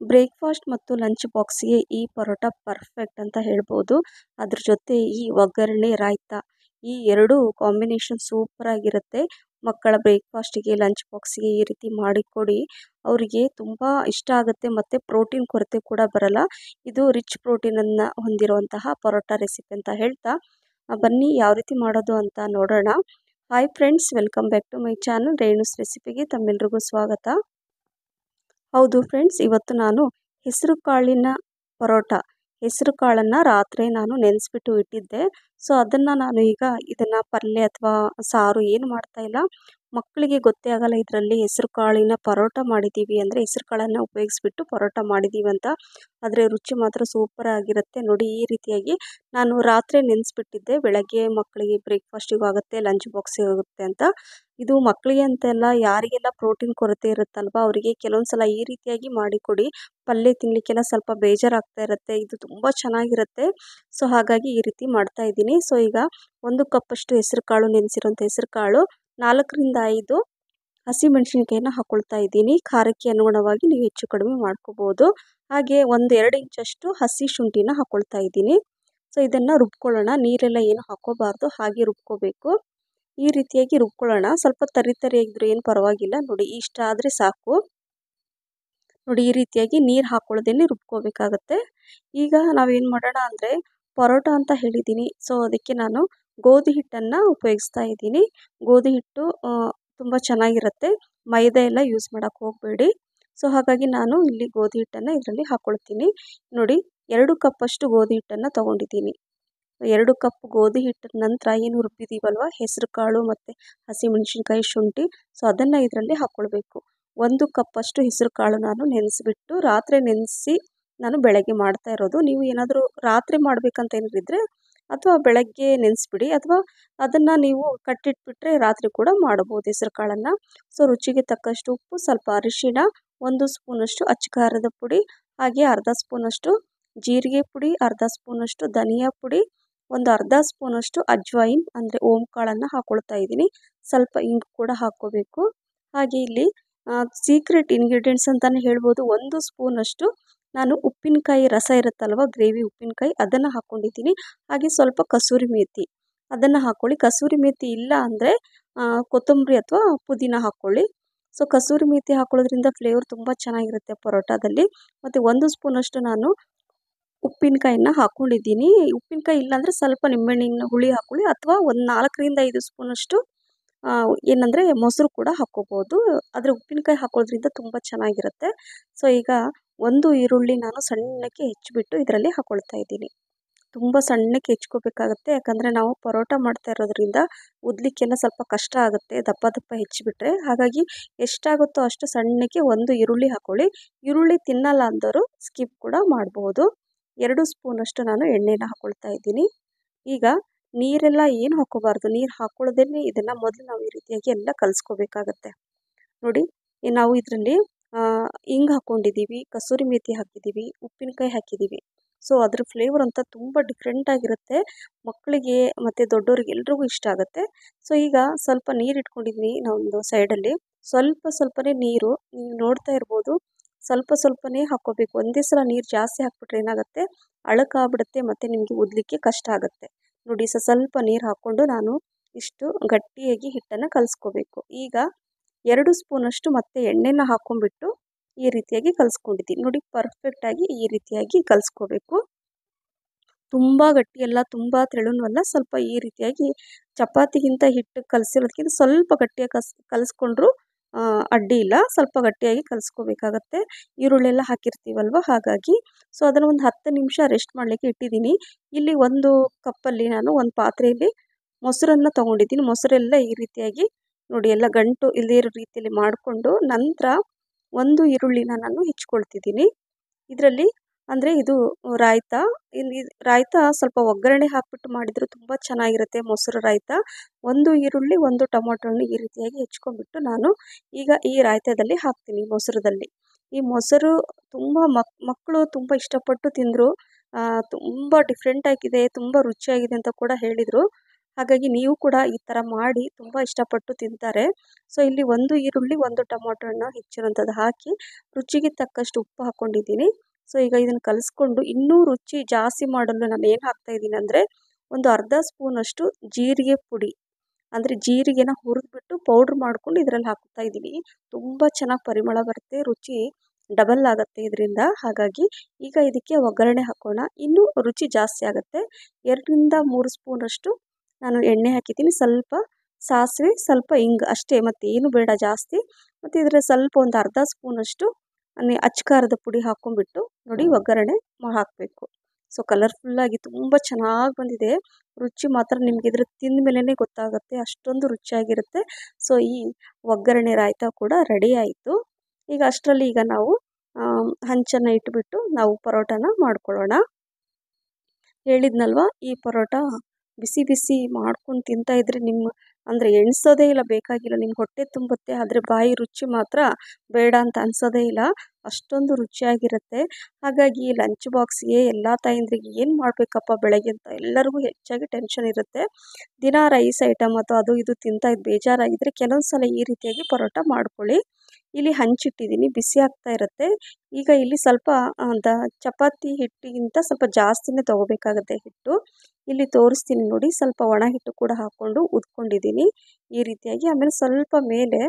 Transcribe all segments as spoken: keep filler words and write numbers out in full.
Breakfast ಮತ್ತು lunch ಬಾಕ್ಸ್‌ಗೆ ಈ ಪರೋಟ ಪರ್ಫೆಕ್ಟ್ ಅಂತ ಹೇಳ್ಬೋದು. ಅದ್ರ ಜೊತೆ ಈ ಒಗ್ಗರಣೆ, ರಾಯ್ತ ಈ ಎರಡು ಕಾಂಬಿನೇಷನ್ ಸೂಪರಾಗಿರುತ್ತೆ. ಮಕ್ಕಳ ಬ್ರೇಕ್‌ಫಾಸ್ಟಿಗೆ, ಲಂಚ್ ಬಾಕ್ಸ್‌ಗೆ ಈ ರೀತಿ ಮಾಡಿಕೊಡಿ. ಅವರಿಗೆ ತುಂಬ ಇಷ್ಟ ಆಗುತ್ತೆ ಮತ್ತು ಪ್ರೋಟೀನ್ ಕೊರತೆ ಕೂಡ ಬರಲ್ಲ. ಇದು ರಿಚ್ ಪ್ರೋಟೀನನ್ನು ಹೊಂದಿರುವಂತಹ ಪರೋಟ ರೆಸಿಪಿ ಅಂತ ಹೇಳ್ತಾ, ಬನ್ನಿ ಯಾವ ರೀತಿ ಮಾಡೋದು ಅಂತ ನೋಡೋಣ. Hi friends, welcome back to my channel Renu's ರೆಸಿಪಿಗೆ ತಮ್ಮೆಲ್ರಿಗೂ ಸ್ವಾಗತ. ಹೌದು ಫ್ರೆಂಡ್ಸ್, ಇವತ್ತು ನಾನು ಹೆಸರು ಕಾಳಿನ ಪರೋಟ ಹೆಸರು ಕಾಳನ್ನು ರಾತ್ರಿ ನಾನು ನೆನೆಸ್ಬಿಟ್ಟು ಇಟ್ಟಿದ್ದೆ. ಸೊ ಅದನ್ನು ನಾನು ಈಗ ಇದನ್ನು ಪಲ್ಯ ಅಥವಾ ಸಾರು ಏನು ಮಾಡ್ತಾ ಇಲ್ಲ. ಮಕ್ಕಳಿಗೆ ಗೊತ್ತೇ ಆಗಲ್ಲ ಇದರಲ್ಲಿ ಹೆಸರು ಕಾಳಿನ ಪರೋಟ ಮಾಡಿದ್ದೀವಿ ಅಂದರೆ ಹೆಸರು ಕಾಳನ್ನು ಉಪಯೋಗಿಸ್ಬಿಟ್ಟು ಪರೋಟ ಮಾಡಿದ್ದೀವಿ ಅಂತ. ಆದರೆ ರುಚಿ ಮಾತ್ರ ಸೂಪರ್ ಆಗಿರುತ್ತೆ. ನೋಡಿ, ಈ ರೀತಿಯಾಗಿ ನಾನು ರಾತ್ರಿ ನೆನೆಸ್ಬಿಟ್ಟಿದ್ದೆ. ಬೆಳಗ್ಗೆ ಮಕ್ಕಳಿಗೆ ಬ್ರೇಕ್ಫಾಸ್ಟಿಗೂ ಆಗುತ್ತೆ, ಲಂಚ್ ಬಾಕ್ಸಿಗೆ ಆಗುತ್ತೆ ಅಂತ. ಇದು ಮಕ್ಕಳಿಗೆ ಅಂತೆಲ್ಲ, ಯಾರಿಗೆಲ್ಲ ಪ್ರೋಟೀನ್ ಕೊರತೆ ಇರುತ್ತಲ್ವ ಅವರಿಗೆ ಕೆಲವೊಂದು ಸಲ ಈ ರೀತಿಯಾಗಿ ಮಾಡಿಕೊಡಿ. ಪಲ್ಯ ತಿನ್ನಲಿಕ್ಕೆಲ್ಲ ಸ್ವಲ್ಪ ಬೇಜಾರಾಗ್ತಾ ಇರುತ್ತೆ. ಇದು ತುಂಬ ಚೆನ್ನಾಗಿರುತ್ತೆ. ಸೊ ಹಾಗಾಗಿ ಈ ರೀತಿ ಮಾಡ್ತಾ ಇದ್ದೀನಿ. ಸೊ ಈಗ ಒಂದು ಕಪ್ಪಷ್ಟು ಹೆಸರು ಕಾಳು, ನೆನೆಸಿರೋಂಥ ಹೆಸರು ಕಾಳು, ನಾಲ್ಕರಿಂದ ಐದು ಹಸಿಮೆಣಸಿನ್ಕಾಯಿನ ಹಾಕ್ಕೊಳ್ತಾ ಇದ್ದೀನಿ. ಖಾರಕ್ಕೆ ಅನುಗುಣವಾಗಿ ನೀವು ಹೆಚ್ಚು ಕಡಿಮೆ ಮಾಡ್ಕೋಬೋದು. ಹಾಗೆ ಒಂದು ಎರಡು ಇಂಚಷ್ಟು ಹಸಿ ಶುಂಠಿನ ಹಾಕ್ಕೊಳ್ತಾ ಇದ್ದೀನಿ. ಸೊ ಇದನ್ನು ರುಬ್ಕೊಳ್ಳೋಣ. ನೀರೆಲ್ಲ ಏನು ಹಾಕ್ಕೋಬಾರ್ದು, ಹಾಗೆ ರುಬ್ಕೋಬೇಕು. ಈ ರೀತಿಯಾಗಿ ರುಬ್ಕೊಳ್ಳೋಣ. ಸ್ವಲ್ಪ ತರಿ ತರಿಯಾಗಿದ್ರು ಏನು ಪರವಾಗಿಲ್ಲ. ನೋಡಿ, ಇಷ್ಟ ಆದರೆ ಸಾಕು. ನೋಡಿ, ಈ ರೀತಿಯಾಗಿ ನೀರು ಹಾಕ್ಕೊಳ್ಳೋದೇನೆ ರುಬ್ಕೋಬೇಕಾಗತ್ತೆ. ಈಗ ನಾವೇನು ಮಾಡೋಣ ಅಂದರೆ, ಪರೋಟ ಅಂತ ಹೇಳಿದ್ದೀನಿ. ಸೊ ಅದಕ್ಕೆ ನಾನು ಗೋಧಿ ಹಿಟ್ಟನ್ನು ಉಪಯೋಗಿಸ್ತಾ ಇದ್ದೀನಿ. ಗೋಧಿ ಹಿಟ್ಟು ತುಂಬ ಚೆನ್ನಾಗಿರುತ್ತೆ. ಮೈದಾ ಎಲ್ಲ ಯೂಸ್ ಮಾಡೋಕ್ಕೆ ಹೋಗಬೇಡಿ. ಸೊ ಹಾಗಾಗಿ ನಾನು ಇಲ್ಲಿ ಗೋಧಿ ಹಿಟ್ಟನ್ನು ಇದರಲ್ಲಿ ಹಾಕ್ಕೊಳ್ತೀನಿ. ನೋಡಿ, ಎರಡು ಕಪ್ಪಷ್ಟು ಗೋಧಿ ಹಿಟ್ಟನ್ನು ತೊಗೊಂಡಿದ್ದೀನಿ. ಎರಡು ಕಪ್ ಗೋಧಿ ಹಿಟ್ಟಿನ ನಂತರ ಏನು ರುಬ್ಬಿದ್ದೀವಲ್ವ ಹೆಸರು ಕಾಳು ಮತ್ತು ಹಸಿಮೆಣಸಿನ್ಕಾಯಿ, ಶುಂಠಿ, ಸೊ ಅದನ್ನು ಇದರಲ್ಲಿ ಹಾಕ್ಕೊಳ್ಬೇಕು. ಒಂದು ಕಪ್ಪಷ್ಟು ಹೆಸರು ಕಾಳು ನಾನು ನೆನೆಸಿಬಿಟ್ಟು ರಾತ್ರಿ ನೆನೆಸಿ ನಾನು ಬೆಳಗ್ಗೆ ಮಾಡ್ತಾ ಇರೋದು. ನೀವು ಏನಾದರೂ ರಾತ್ರಿ ಮಾಡಬೇಕಂತ ಏನಿದ್ರೆ ಅಥವಾ ಬೆಳಗ್ಗೆ ನೆನೆಸ್ಬಿಡಿ, ಅಥವಾ ಅದನ್ನು ನೀವು ಕಟ್ಟಿಟ್ಬಿಟ್ರೆ ರಾತ್ರಿ ಕೂಡ ಮಾಡ್ಬೋದು ಹೆಸರು ಕಾಳನ್ನು. ಸೊ ರುಚಿಗೆ ತಕ್ಕಷ್ಟು ಉಪ್ಪು, ಸ್ವಲ್ಪ ಅರಿಶಿಣ, ಒಂದು ಸ್ಪೂನಷ್ಟು ಅಚ್ಚ ಖಾರದ ಪುಡಿ, ಹಾಗೆ ಅರ್ಧ ಸ್ಪೂನಷ್ಟು ಜೀರಿಗೆ ಪುಡಿ, ಅರ್ಧ ಸ್ಪೂನಷ್ಟು ಧನಿಯಾ ಪುಡಿ, ಒಂದು ಅರ್ಧ ಸ್ಪೂನಷ್ಟು ಅಜ್ವಾಯಿನ್ ಅಂದರೆ ಓಂ ಕಾಳನ್ನು ಹಾಕ್ಕೊಳ್ತಾ ಇದ್ದೀನಿ. ಸ್ವಲ್ಪ ಇಂಗು ಕೂಡ ಹಾಕ್ಕೋಬೇಕು. ಹಾಗೆ ಇಲ್ಲಿ ಸೀಕ್ರೆಟ್ ಇಂಗ್ರೀಡಿಯೆಂಟ್ಸ್ ಅಂತಲೇ ಹೇಳ್ಬೋದು, ಒಂದು ಸ್ಪೂನಷ್ಟು ನಾನು ಉಪ್ಪಿನಕಾಯಿ ರಸ ಇರುತ್ತಲ್ವ, ಗ್ರೇವಿ ಉಪ್ಪಿನಕಾಯಿ, ಅದನ್ನು ಹಾಕ್ಕೊಂಡಿದ್ದೀನಿ. ಹಾಗೆ ಸ್ವಲ್ಪ ಕಸೂರಿ ಮೇಥಿ ಅದನ್ನು ಹಾಕ್ಕೊಳ್ಳಿ. ಕಸೂರಿ ಮೇಥಿ ಇಲ್ಲ ಅಂದರೆ ಕೊತ್ತಂಬರಿ ಅಥವಾ ಪುದೀನ ಹಾಕ್ಕೊಳ್ಳಿ. ಸೊ ಕಸೂರಿ ಮೇಥಿ ಹಾಕೊಳ್ಳೋದ್ರಿಂದ ಫ್ಲೇವರ್ ತುಂಬ ಚೆನ್ನಾಗಿರುತ್ತೆ ಪರೋಟದಲ್ಲಿ. ಮತ್ತು ಒಂದು ಸ್ಪೂನಷ್ಟು ನಾನು ಉಪ್ಪಿನಕಾಯಿನ ಹಾಕ್ಕೊಂಡಿದ್ದೀನಿ. ಉಪ್ಪಿನಕಾಯಿ ಇಲ್ಲಾಂದರೆ ಸ್ವಲ್ಪ ನಿಂಬೆಹಣ್ಣಿನ ಹುಳಿ ಹಾಕ್ಕೊಳ್ಳಿ, ಅಥವಾ ಒಂದು ನಾಲ್ಕರಿಂದ ಐದು ಸ್ಪೂನಷ್ಟು ಏನಂದರೆ ಮೊಸರು ಕೂಡ ಹಾಕ್ಕೋಬೋದು. ಆದರೆ ಉಪ್ಪಿನಕಾಯಿ ಹಾಕೋದ್ರಿಂದ ತುಂಬ ಚೆನ್ನಾಗಿರುತ್ತೆ. ಸೊ ಈಗ ಒಂದು ಈರುಳ್ಳಿ ನಾನು ಸಣ್ಣಕ್ಕೆ ಹೆಚ್ಚಿಬಿಟ್ಟು ಇದರಲ್ಲಿ ಹಾಕ್ಕೊಳ್ತಾ ಇದ್ದೀನಿ. ತುಂಬ ಸಣ್ಣಕ್ಕೆ ಹೆಚ್ಕೋಬೇಕಾಗತ್ತೆ, ಯಾಕಂದರೆ ನಾವು ಪರೋಟ ಮಾಡ್ತಾ ಇರೋದ್ರಿಂದ ಉದ್ಲಿಕ್ಕೆಲ್ಲ ಸ್ವಲ್ಪ ಕಷ್ಟ ಆಗುತ್ತೆ ದಪ್ಪ ದಪ್ಪ ಹೆಚ್ಚಿಬಿಟ್ರೆ. ಹಾಗಾಗಿ ಎಷ್ಟಾಗುತ್ತೋ ಅಷ್ಟು ಸಣ್ಣಕ್ಕೆ ಒಂದು ಈರುಳ್ಳಿ ಹಾಕ್ಕೊಳ್ಳಿ. ಈರುಳ್ಳಿ ತಿನ್ನಲ್ಲ ಅಂದವರು ಸ್ಕಿಪ್ ಕೂಡ ಮಾಡ್ಬೋದು. ಎರಡು ಸ್ಪೂನಷ್ಟು ನಾನು ಎಣ್ಣೆನ ಹಾಕ್ಕೊಳ್ತಾ ಇದ್ದೀನಿ. ಈಗ ನೀರೆಲ್ಲ ಏನು ಹಾಕ್ಕೋಬಾರ್ದು, ನೀರು ಹಾಕ್ಕೊಳ್ಳೋದೇ ಇದನ್ನು ಮೊದಲು ನಾವು ಈ ರೀತಿಯಾಗಿ ಎಲ್ಲ ಕಲಿಸ್ಕೋಬೇಕಾಗತ್ತೆ. ನೋಡಿ, ನಾವು ಇದರಲ್ಲಿ ಹಿಂಗೆ ಹಾಕ್ಕೊಂಡಿದ್ದೀವಿ, ಕಸೂರಿ ಮೇಥಿ ಹಾಕಿದ್ದೀವಿ, ಉಪ್ಪಿನಕಾಯಿ ಹಾಕಿದ್ದೀವಿ. ಸೊ ಅದ್ರ ಫ್ಲೇವರ್ ಅಂತ ತುಂಬ ಡಿಫ್ರೆಂಟಾಗಿರುತ್ತೆ. ಮಕ್ಕಳಿಗೆ ಮತ್ತು ದೊಡ್ಡವ್ರಿಗೆ ಎಲ್ರಿಗೂ ಇಷ್ಟ ಆಗುತ್ತೆ. ಸೊ ಈಗ ಸ್ವಲ್ಪ ನೀರು ಇಟ್ಕೊಂಡಿದ್ದೀನಿ ನಾವೊಂದು ಸೈಡಲ್ಲಿ. ಸ್ವಲ್ಪ ಸ್ವಲ್ಪನೇ ನೀರು, ನೀವು ನೋಡ್ತಾ ಇರ್ಬೋದು, ಸ್ವಲ್ಪ ಸ್ವಲ್ಪನೇ ಹಾಕ್ಕೋಬೇಕು. ಒಂದೇ ಸಲ ನೀರು ಜಾಸ್ತಿ ಹಾಕ್ಬಿಟ್ರೆ ಏನಾಗುತ್ತೆ, ಅಳಕಾಗ್ಬಿಡುತ್ತೆ ಮತ್ತು ನಿಮಗೆ ಉದ್ಲಿಕ್ಕೆ ಕಷ್ಟ ಆಗುತ್ತೆ. ನೋಡಿ, ಸ ಸ್ವಲ್ಪ ನೀರು ಹಾಕ್ಕೊಂಡು ನಾನು ಇಷ್ಟು ಗಟ್ಟಿಯಾಗಿ ಹಿಟ್ಟನ್ನು ಕಲಿಸ್ಕೋಬೇಕು. ಈಗ ಎರಡು ಸ್ಪೂನಷ್ಟು ಮತ್ತೆ ಎಣ್ಣೆನ ಹಾಕ್ಕೊಂಡ್ಬಿಟ್ಟು ಈ ರೀತಿಯಾಗಿ ಕಲಿಸ್ಕೊಂಡಿದ್ದೀನಿ. ನೋಡಿ, ಪರ್ಫೆಕ್ಟಾಗಿ ಈ ರೀತಿಯಾಗಿ ಕಲಿಸ್ಕೋಬೇಕು. ತುಂಬ ಗಟ್ಟಿಯಲ್ಲ, ತುಂಬ ತೆಳುನೂ ಅಲ್ಲ. ಸ್ವಲ್ಪ ಈ ರೀತಿಯಾಗಿ ಚಪಾತಿಗಿಂತ ಹಿಟ್ಟು ಕಲಸಿರೋದಕ್ಕಿಂತ ಸ್ವಲ್ಪ ಗಟ್ಟಿಯಾಗಿ ಕಸ್ ಕಲಿಸ್ಕೊಂಡ್ರು ಅಡ್ಡಿ ಇಲ್ಲ. ಸ್ವಲ್ಪ ಗಟ್ಟಿಯಾಗಿ ಕಲಿಸ್ಕೋಬೇಕಾಗತ್ತೆ, ಈರುಳ್ಳಿ ಎಲ್ಲ ಹಾಕಿರ್ತೀವಲ್ವ, ಹಾಗಾಗಿ. ಸೊ ಅದನ್ನು ಒಂದು ಹತ್ತು ನಿಮಿಷ ರೆಸ್ಟ್ ಮಾಡಲಿಕ್ಕೆ ಇಟ್ಟಿದ್ದೀನಿ. ಇಲ್ಲಿ ಒಂದು ಕಪ್ಪಲ್ಲಿ ನಾನು ಒಂದು ಪಾತ್ರೆಯಲ್ಲಿ ಮೊಸರನ್ನು ತೊಗೊಂಡಿದ್ದೀನಿ. ಮೊಸರೆಲ್ಲ ಈ ರೀತಿಯಾಗಿ ನೋಡಿ ಎಲ್ಲ ಗಂಟು ಇಲ್ಲದೇ ಇರೋ ರೀತಿಯಲ್ಲಿ ಮಾಡಿಕೊಂಡು ನಂತರ ಒಂದು ಈರುಳ್ಳಿನ ನಾನು ಹೆಚ್ಕೊಳ್ತಿದ್ದೀನಿ ಇದರಲ್ಲಿ. ಅಂದರೆ ಇದು ರಾಯ್ತ. ಇಲ್ಲಿ ರಾಯ್ತ ಸ್ವಲ್ಪ ಒಗ್ಗರಣೆ ಹಾಕ್ಬಿಟ್ಟು ಮಾಡಿದರೂ ತುಂಬ ಚೆನ್ನಾಗಿರುತ್ತೆ ಮೊಸರು ರಾಯ್ತ. ಒಂದು ಈರುಳ್ಳಿ, ಒಂದು ಟೊಮೊಟೊ ಹಣ್ಣು ಈ ರೀತಿಯಾಗಿ ಹೆಚ್ಕೊಂಡ್ಬಿಟ್ಟು ನಾನು ಈಗ ಈ ರಾಯ್ತದಲ್ಲಿ ಹಾಕ್ತೀನಿ, ಮೊಸರದಲ್ಲಿ. ಈ ಮೊಸರು ತುಂಬ ಮಕ್ ಮಕ್ಕಳು ತುಂಬ ಇಷ್ಟಪಟ್ಟು ತಿಂದರು. ತುಂಬ ಡಿಫ್ರೆಂಟಾಗಿದೆ, ತುಂಬ ರುಚಿಯಾಗಿದೆ ಅಂತ ಕೂಡ ಹೇಳಿದರು. ಹಾಗಾಗಿ ನೀವು ಕೂಡ ಈ ಥರ ಮಾಡಿ ತುಂಬ ಇಷ್ಟಪಟ್ಟು ತಿಂತಾರೆ. ಸೊ ಇಲ್ಲಿ ಒಂದು ಈರುಳ್ಳಿ ಒಂದು ಟೊಮೊಟೊ ಹಣ್ಣು ಹೆಚ್ಚಿರೋಂಥದ್ದು ಹಾಕಿ ರುಚಿಗೆ ತಕ್ಕಷ್ಟು ಉಪ್ಪು ಹಾಕ್ಕೊಂಡಿದ್ದೀನಿ. ಸೊ ಈಗ ಇದನ್ನು ಕಲಿಸ್ಕೊಂಡು ಇನ್ನೂ ರುಚಿ ಜಾಸ್ತಿ ಮಾಡಲು ನಾನು ಏನು ಹಾಕ್ತಾಯಿದ್ದೀನಿ ಅಂದರೆ ಒಂದು ಅರ್ಧ ಸ್ಪೂನಷ್ಟು ಜೀರಿಗೆ ಪುಡಿ, ಅಂದರೆ ಜೀರಿಗೆನ ಹುರಿದ್ಬಿಟ್ಟು ಪೌಡ್ರ್ ಮಾಡ್ಕೊಂಡು ಇದರಲ್ಲಿ ಹಾಕ್ತಾ ಇದ್ದೀನಿ. ತುಂಬ ಚೆನ್ನಾಗಿ ಪರಿಮಳ ಬರುತ್ತೆ, ರುಚಿ ಡಬಲ್ ಆಗುತ್ತೆ ಇದರಿಂದ. ಹಾಗಾಗಿ ಈಗ ಇದಕ್ಕೆ ಒಗ್ಗರಣೆ ಹಾಕೋಣ, ಇನ್ನೂ ರುಚಿ ಜಾಸ್ತಿ ಆಗುತ್ತೆ. ಎರಡರಿಂದ ಮೂರು ಸ್ಪೂನಷ್ಟು ನಾನು ಎಣ್ಣೆ ಹಾಕಿದ್ದೀನಿ, ಸ್ವಲ್ಪ ಸಾಸಿವೆ, ಸ್ವಲ್ಪ ಹಿಂಗು ಅಷ್ಟೇ, ಮತ್ತೇನು ಬೇಡ ಜಾಸ್ತಿ. ಮತ್ತು ಇದರಲ್ಲಿ ಸ್ವಲ್ಪ ಒಂದು ಅರ್ಧ ಸ್ಪೂನಷ್ಟು ಅಚ್ಚ ಖಾರದ ಪುಡಿ ಹಾಕ್ಕೊಂಬಿಟ್ಟು ನೋಡಿ ಒಗ್ಗರಣೆ ಹಾಕಬೇಕು. ಸೊ ಕಲರ್ಫುಲ್ಲಾಗಿ ತುಂಬ ಚೆನ್ನಾಗಿ ಬಂದಿದೆ. ರುಚಿ ಮಾತ್ರ ನಿಮಗೆ ಇದ್ರ ತಿಂದ ಮೇಲೇ ಗೊತ್ತಾಗುತ್ತೆ, ಅಷ್ಟೊಂದು ರುಚಿಯಾಗಿರುತ್ತೆ. ಸೊ ಈ ಒಗ್ಗರಣೆ ರಾಯ್ತ ಕೂಡ ರೆಡಿ ಆಯಿತು. ಈಗ ಅಷ್ಟರಲ್ಲಿ ಈಗ ನಾವು ಹಂಚನ್ನು ಇಟ್ಬಿಟ್ಟು ನಾವು ಪರೋಟನ ಮಾಡ್ಕೊಳ್ಳೋಣ. ಹೇಳಿದ್ನಲ್ವ, ಈ ಪರೋಟ ಬಿಸಿ ಬಿಸಿ ಮಾಡ್ಕೊಂಡು ತಿಂತಾಯಿದ್ರೆ ನಿಮ್ಮ ಅಂದರೆ ಎಣಿಸೋದೇ ಇಲ್ಲ, ಬೇಕಾಗಿಲ್ಲ, ನಿಮ್ಗೆ ಹೊಟ್ಟೆ ತುಂಬುತ್ತೆ. ಆದರೆ ಬಾಯಿ ರುಚಿ ಮಾತ್ರ ಬೇಡ ಅಂತ ಅನಿಸೋದೇ ಇಲ್ಲ, ಅಷ್ಟೊಂದು ರುಚಿಯಾಗಿರುತ್ತೆ. ಹಾಗಾಗಿ ಲಂಚ್ ಬಾಕ್ಸ್ಗೆ ಎಲ್ಲ ತಾಯಂದ್ರಿಗೆ ಏನು ಮಾಡಬೇಕಪ್ಪ ಬೆಳಗ್ಗೆ ಅಂತ ಎಲ್ಲರಿಗೂ ಹೆಚ್ಚಾಗಿ ಟೆನ್ಷನ್ ಇರುತ್ತೆ. ದಿನ ರೈಸ್ ಐಟಮ್ ಅಥವಾ ಅದು ಇದು ತಿಂತಾ ಇದ್ದು ಬೇಜಾರಾಗಿದ್ದರೆ ಕೆಲವೊಂದು ಸಲ ಈ ರೀತಿಯಾಗಿ ಪರೋಟ ಮಾಡ್ಕೊಳ್ಳಿ. ಇಲ್ಲಿ ಹಂಚಿಟ್ಟಿದ್ದೀನಿ, ಬಿಸಿ ಆಗ್ತಾ ಇರುತ್ತೆ. ಈಗ ಇಲ್ಲಿ ಸ್ವಲ್ಪ ದ ಚಪಾತಿ ಹಿಟ್ಟಿಗಿಂತ ಸ್ವಲ್ಪ ಜಾಸ್ತಿನೇ ತೊಗೋಬೇಕಾಗತ್ತೆ ಹಿಟ್ಟು. ಇಲ್ಲಿ ತೋರಿಸ್ತೀನಿ ನೋಡಿ, ಸ್ವಲ್ಪ ಒಣ ಹಿಟ್ಟು ಕೂಡ ಹಾಕ್ಕೊಂಡು ಉದ್ಕೊಂಡಿದ್ದೀನಿ ಈ ರೀತಿಯಾಗಿ. ಆಮೇಲೆ ಸ್ವಲ್ಪ ಮೇಲೆ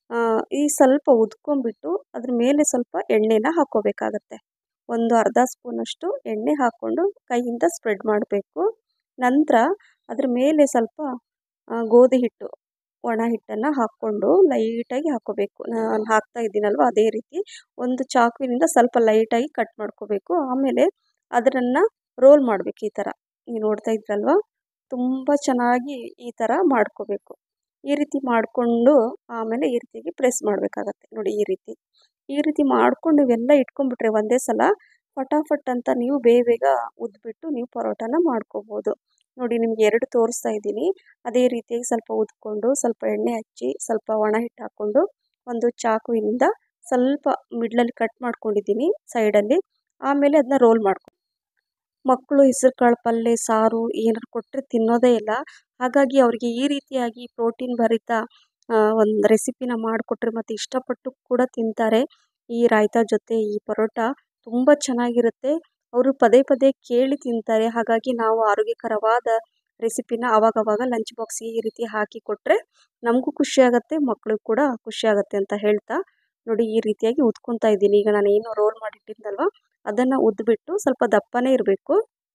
ಈ ಸ್ವಲ್ಪ ಉದ್ಕೊಂಡ್ಬಿಟ್ಟು ಅದ್ರ ಮೇಲೆ ಸ್ವಲ್ಪ ಎಣ್ಣೆನ ಹಾಕ್ಕೋಬೇಕಾಗತ್ತೆ. ಒಂದು ಅರ್ಧ ಸ್ಪೂನಷ್ಟು ಎಣ್ಣೆ ಹಾಕ್ಕೊಂಡು ಕೈಯಿಂದ ಸ್ಪ್ರೆಡ್ ಮಾಡಬೇಕು. ನಂತರ ಅದ್ರ ಮೇಲೆ ಸ್ವಲ್ಪ ಗೋಧಿ ಹಿಟ್ಟು, ಒಣ ಹಿಟ್ಟನ್ನು ಹಾಕ್ಕೊಂಡು ಲೈಟಾಗಿ ಹಾಕ್ಕೋಬೇಕು. ನಾನು ಹಾಕ್ತಾ ಇದ್ದೀನಲ್ವ ಅದೇ ರೀತಿ ಒಂದು ಚಾಕುವಿನಿಂದ ಸ್ವಲ್ಪ ಲೈಟಾಗಿ ಕಟ್ ಮಾಡ್ಕೋಬೇಕು. ಆಮೇಲೆ ಅದನ್ನು ರೋಲ್ ಮಾಡಬೇಕು ಈ ಥರ. ನೀವು ನೋಡ್ತಾ ಇದ್ರಲ್ವ, ತುಂಬ ಚೆನ್ನಾಗಿ ಈ ಥರ ಮಾಡ್ಕೋಬೇಕು. ಈ ರೀತಿ ಮಾಡಿಕೊಂಡು ಆಮೇಲೆ ಈ ರೀತಿಯಾಗಿ ಪ್ರೆಸ್ ಮಾಡಬೇಕಾಗತ್ತೆ ನೋಡಿ. ಈ ರೀತಿ ಈ ರೀತಿ ಮಾಡ್ಕೊಂಡು ಇವೆಲ್ಲ ಇಟ್ಕೊಂಡ್ಬಿಟ್ರೆ ಒಂದೇ ಸಲ ಫಟಾಫಟ್ ಅಂತ ನೀವು ಬೇಗ ಬೇಗ ಉದ್ಬಿಟ್ಟು ನೀವು ಪರೋಟನ ಮಾಡ್ಕೋಬೋದು. ನೋಡಿ ನಿಮ್ಗೆ ಎರಡು ತೋರಿಸ್ತಾ ಇದ್ದೀನಿ. ಅದೇ ರೀತಿಯಾಗಿ ಸ್ವಲ್ಪ ಉದ್ಕೊಂಡು ಸ್ವಲ್ಪ ಎಣ್ಣೆ ಹಚ್ಚಿ ಸ್ವಲ್ಪ ಒಣ ಹಿಟ್ಟು ಹಾಕ್ಕೊಂಡು ಒಂದು ಚಾಕುವಿನಿಂದ ಸ್ವಲ್ಪ ಮಿಡ್ಲಲ್ಲಿ ಕಟ್ ಮಾಡ್ಕೊಂಡಿದ್ದೀನಿ ಸೈಡಲ್ಲಿ. ಆಮೇಲೆ ಅದನ್ನ ರೋಲ್ ಮಾಡ್ಕೊ ಮಕ್ಕಳು ಹೆಸರು ಕಾಳು ಪಲ್ಯ ಸಾರು ಏನಾರು ಕೊಟ್ಟರೆ ತಿನ್ನೋದೇ ಇಲ್ಲ. ಹಾಗಾಗಿ ಅವರಿಗೆ ಈ ರೀತಿಯಾಗಿ ಪ್ರೋಟೀನ್ ಭರಿತ ಒಂದು ರೆಸಿಪಿನ ಮಾಡಿಕೊಟ್ರೆ ಮತ್ತು ಇಷ್ಟಪಟ್ಟು ಕೂಡ ತಿಂತಾರೆ. ಈ ರಾಯ್ತ ಜೊತೆ ಈ ಪರೋಟ ತುಂಬ ಚೆನ್ನಾಗಿರುತ್ತೆ, ಅವರು ಪದೇ ಪದೇ ಕೇಳಿ ತಿಂತಾರೆ. ಹಾಗಾಗಿ ನಾವು ಆರೋಗ್ಯಕರವಾದ ರೆಸಿಪಿನ ಆವಾಗವಾಗ ಲಂಚ್ ಬಾಕ್ಸಿಗೆ ಈ ರೀತಿ ಹಾಕಿ ಕೊಟ್ಟರೆ ನಮಗೂ ಖುಷಿಯಾಗುತ್ತೆ, ಮಕ್ಕಳಿಗೂ ಕೂಡ ಖುಷಿಯಾಗುತ್ತೆ ಅಂತ ಹೇಳ್ತಾ ನೋಡಿ ಈ ರೀತಿಯಾಗಿ ಉದ್ಕೊತಾ ಇದ್ದೀನಿ. ಈಗ ನಾನು ಏನು ರೋಲ್ ಮಾಡಿಟ್ಟಿದ್ದಲ್ವ ಅದನ್ನು ಉದ್ಬಿಟ್ಟು ಸ್ವಲ್ಪ ದಪ್ಪನೇ ಇರಬೇಕು.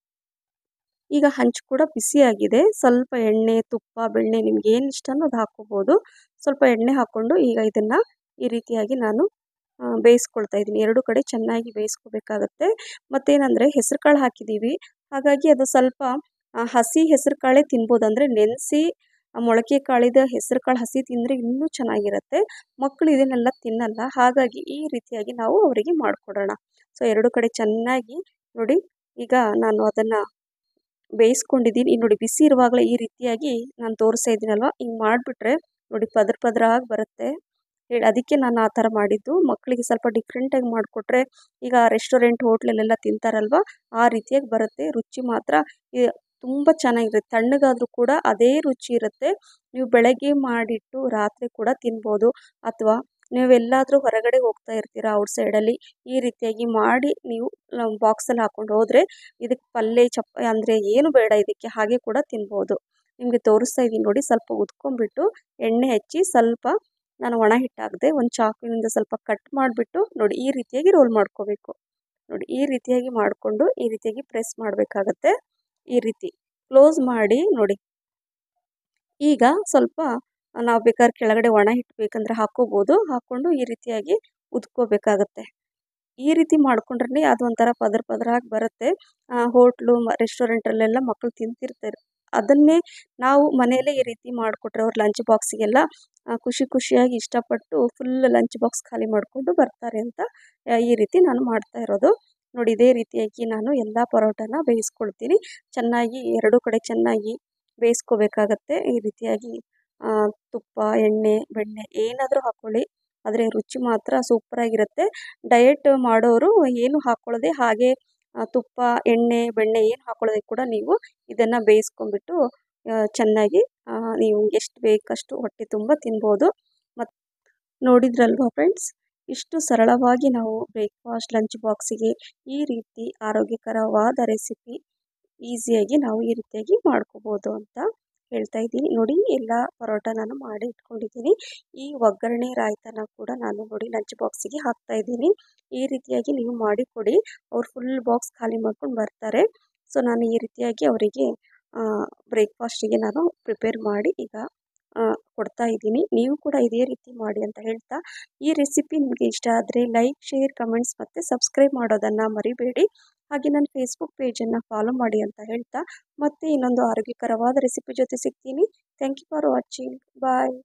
ಈಗ ಹಂಚು ಕೂಡ ಬಿಸಿಯಾಗಿದೆ. ಸ್ವಲ್ಪ ಎಣ್ಣೆ, ತುಪ್ಪ, ಬೆಣ್ಣೆ ನಿಮ್ಗೆ ಏನು ಇಷ್ಟನೋ ಅದು ಹಾಕ್ಕೋಬೋದು. ಸ್ವಲ್ಪ ಎಣ್ಣೆ ಹಾಕ್ಕೊಂಡು ಈಗ ಇದನ್ನು ಈ ರೀತಿಯಾಗಿ ನಾನು ಬೇಯಿಸ್ಕೊಳ್ತಾ ಇದ್ದೀನಿ. ಎರಡು ಕಡೆ ಚೆನ್ನಾಗಿ ಬೇಯಿಸ್ಕೋಬೇಕಾಗತ್ತೆ. ಮತ್ತೇನಂದರೆ ಹೆಸರು ಕಾಳು ಹಾಕಿದ್ದೀವಿ, ಹಾಗಾಗಿ ಅದು ಸ್ವಲ್ಪ ಹಸಿ ಹೆಸರು ಕಾಳೇ ತಿನ್ಬೋದು. ಅಂದರೆ ನೆನೆಸಿ ಮೊಳಕೆ ಕಾಳಿದ ಹೆಸರು ಕಾಳು ಹಸಿ ತಿಂದರೆ ಇನ್ನೂ ಚೆನ್ನಾಗಿರುತ್ತೆ. ಮಕ್ಕಳು ಇದನ್ನೆಲ್ಲ ತಿನ್ನಲ್ಲ, ಹಾಗಾಗಿ ಈ ರೀತಿಯಾಗಿ ನಾವು ಅವರಿಗೆ ಮಾಡಿಕೊಡೋಣ. ಸೊ ಎರಡು ಕಡೆ ಚೆನ್ನಾಗಿ ನೋಡಿ ಈಗ ನಾನು ಅದನ್ನು ಬೇಯಿಸ್ಕೊಂಡಿದ್ದೀನಿ. ನೋಡಿ ಬಿಸಿ ಇರುವಾಗಲೇ ಈ ರೀತಿಯಾಗಿ ನಾನು ತೋರಿಸ್ತಾ ಇದ್ದೀನಲ್ವ, ಹಿಂಗೆ ಮಾಡಿಬಿಟ್ರೆ ನೋಡಿ ಪದ್ರ ಪದ್ರ ಆಗಿ ಬರುತ್ತೆ ಹೇಳಿ, ಅದಕ್ಕೆ ನಾನು ಆ ಥರ ಮಾಡಿದ್ದು. ಮಕ್ಕಳಿಗೆ ಸ್ವಲ್ಪ ಡಿಫ್ರೆಂಟಾಗಿ ಮಾಡಿಕೊಟ್ರೆ ಈಗ ರೆಸ್ಟೋರೆಂಟ್ ಹೋಟ್ಲಲ್ಲೆಲ್ಲ ತಿಂತಾರಲ್ವ ಆ ರೀತಿಯಾಗಿ ಬರುತ್ತೆ. ರುಚಿ ಮಾತ್ರ ತುಂಬ ಚೆನ್ನಾಗಿರುತ್ತೆ. ತಣ್ಣಗಾದರೂ ಕೂಡ ಅದೇ ರುಚಿ ಇರುತ್ತೆ. ನೀವು ಬೆಳಗ್ಗೆ ಮಾಡಿಟ್ಟು ರಾತ್ರಿ ಕೂಡ ತಿನ್ಬೋದು. ಅಥವಾ ನೀವೆಲ್ಲಾದರೂ ಹೊರಗಡೆ ಹೋಗ್ತಾ ಇರ್ತೀರಾ ಔಟ್ಸೈಡಲ್ಲಿ, ಈ ರೀತಿಯಾಗಿ ಮಾಡಿ ನೀವು ಬಾಕ್ಸಲ್ಲಿ ಹಾಕ್ಕೊಂಡು ಹೋದರೆ ಇದಕ್ಕೆ ಪಲ್ಯ ಚಪ್ ಅಂದರೆ ಏನು ಬೇಡ ಇದಕ್ಕೆ, ಹಾಗೆ ಕೂಡ ತಿನ್ಬೋದು. ನಿಮಗೆ ತೋರಿಸ್ತಾ ಇದ್ದೀನಿ ನೋಡಿ, ಸ್ವಲ್ಪ ಉದ್ಕೊಂಡ್ಬಿಟ್ಟು ಎಣ್ಣೆ ಹಚ್ಚಿ ಸ್ವಲ್ಪ ನಾನು ಒಣ ಹಿಟ್ಟು ಹಾಕಿದೆ, ಒಂದು ಚಾಕುವಿನಿಂದ ಸ್ವಲ್ಪ ಕಟ್ ಮಾಡಿಬಿಟ್ಟು ನೋಡಿ ಈ ರೀತಿಯಾಗಿ ರೋಲ್ ಮಾಡ್ಕೋಬೇಕು. ನೋಡಿ ಈ ರೀತಿಯಾಗಿ ಮಾಡಿಕೊಂಡು ಈ ರೀತಿಯಾಗಿ ಪ್ರೆಸ್ ಮಾಡಬೇಕಾಗತ್ತೆ. ಈ ರೀತಿ ಕ್ಲೋಸ್ ಮಾಡಿ ನೋಡಿ. ಈಗ ಸ್ವಲ್ಪ ನಾವು ಬೇಕಾದ್ರೆ ಕೆಳಗಡೆ ಒಣ ಹಿಟ್ಟು ಬೇಕಂದರೆ ಹಾಕ್ಕೋಬೋದು. ಹಾಕ್ಕೊಂಡು ಈ ರೀತಿಯಾಗಿ ಉದ್ಕೋಬೇಕಾಗತ್ತೆ. ಈ ರೀತಿ ಮಾಡ್ಕೊಂಡ್ರೆ ಅದು ಒಂಥರ ಪದರ ಪದರ ಆಗಿ ಬರುತ್ತೆ. ಹೋಟ್ಲು ರೆಸ್ಟೋರೆಂಟಲ್ಲೆಲ್ಲ ಮಕ್ಕಳು ತಿಂತಿರ್ತಾರೆ. ಅದನ್ನೇ ನಾವು ಮನೆಯಲ್ಲೇ ಈ ರೀತಿ ಮಾಡಿಕೊಟ್ರೆ ಅವ್ರ ಲಂಚ್ ಬಾಕ್ಸಿಗೆಲ್ಲ ಖುಷಿ ಖುಷಿಯಾಗಿ ಇಷ್ಟಪಟ್ಟು ಫುಲ್ ಲಂಚ್ ಬಾಕ್ಸ್ ಖಾಲಿ ಮಾಡಿಕೊಂಡು ಬರ್ತಾರೆ ಅಂತ ಈ ರೀತಿ ನಾನು ಮಾಡ್ತಾ ಇರೋದು. ನೋಡಿ ಇದೇ ರೀತಿಯಾಗಿ ನಾನು ಎಲ್ಲ ಪರೋಟನ ಬೇಯಿಸ್ಕೊಳ್ತೀನಿ. ಚೆನ್ನಾಗಿ ಎರಡು ಕಡೆ ಚೆನ್ನಾಗಿ ಬೇಯಿಸ್ಕೋಬೇಕಾಗತ್ತೆ. ಈ ರೀತಿಯಾಗಿ ತುಪ್ಪ, ಎಣ್ಣೆ, ಬೆಣ್ಣೆ ಏನಾದರೂ ಹಾಕ್ಕೊಳ್ಳಿ, ಆದರೆ ರುಚಿ ಮಾತ್ರ ಸೂಪರಾಗಿರುತ್ತೆ. ಡಯಟ್ ಮಾಡೋರು ಏನು ಹಾಕ್ಕೊಳ್ಳದೆ ಹಾಗೆ ತುಪ್ಪ, ಎಣ್ಣೆ, ಬೆಣ್ಣೆ ಏನು ಹಾಕ್ಕೊಳ್ಳೋದಕ್ಕೆ ಕೂಡ ನೀವು ಇದನ್ನು ಬೇಯಿಸ್ಕೊಂಡ್ಬಿಟ್ಟು ಚೆನ್ನಾಗಿ ನೀವು ಎಷ್ಟು ಬೇಕಷ್ಟು ಹೊಟ್ಟೆ ತುಂಬ ತಿನ್ಬೋದು. ಮತ್ತು ನೋಡಿದ್ರಲ್ವಾ ಫ್ರೆಂಡ್ಸ್, ಇಷ್ಟು ಸರಳವಾಗಿ ನಾವು ಬ್ರೇಕ್ಫಾಸ್ಟ್ ಲಂಚ್ ಬಾಕ್ಸಿಗೆ ಈ ರೀತಿ ಆರೋಗ್ಯಕರವಾದ ರೆಸಿಪಿ ಈಸಿಯಾಗಿ ನಾವು ಈ ರೀತಿಯಾಗಿ ಮಾಡ್ಕೋಬೋದು ಅಂತ ಹೇಳ್ತಾ ಇದ್ದೀನಿ. ನೋಡಿ, ಎಲ್ಲ ಪರೋಟ ನಾನು ಮಾಡಿ ಇಟ್ಕೊಂಡಿದ್ದೀನಿ. ಈ ಒಗ್ಗರಣೆ ರಾಯ್ತನ ಕೂಡ ನಾನು ನೋಡಿ ಲಂಚ್ ಬಾಕ್ಸಿಗೆ ಹಾಕ್ತಾ ಇದ್ದೀನಿ. ಈ ರೀತಿಯಾಗಿ ನೀವು ಮಾಡಿ ಕೊಡಿ, ಅವ್ರು ಫುಲ್ ಬಾಕ್ಸ್ ಖಾಲಿ ಮಾಡ್ಕೊಂಡು ಬರ್ತಾರೆ. ಸೊ ನಾನು ಈ ರೀತಿಯಾಗಿ ಅವರಿಗೆ ಬ್ರೇಕ್ಫಾಸ್ಟಿಗೆ ನಾನು ಪ್ರಿಪೇರ್ ಮಾಡಿ ಈಗ ಕೊಡ್ತಾ ಇದ್ದೀನಿ. ನೀವು ಕೂಡ ಇದೇ ರೀತಿ ಮಾಡಿ ಅಂತ ಹೇಳ್ತಾ, ಈ ರೆಸಿಪಿ ನಿಮಗೆ ಇಷ್ಟ ಆದರೆ ಲೈಕ್, ಶೇರ್, ಕಮೆಂಟ್ಸ್ ಮತ್ತು ಸಬ್ಸ್ಕ್ರೈಬ್ ಮಾಡೋದನ್ನು ಮರಿಬೇಡಿ. ಹಾಗೆ ನನ್ನ ಫೇಸ್ಬುಕ್ ಪೇಜನ್ನು ಫಾಲೋ ಮಾಡಿ ಅಂತ ಹೇಳ್ತಾ, ಮತ್ತೆ ಇನ್ನೊಂದು ಆರೋಗ್ಯಕರವಾದ ರೆಸಿಪಿ ಜೊತೆ ಸಿಗ್ತೀನಿ. Thank you for watching. Bye.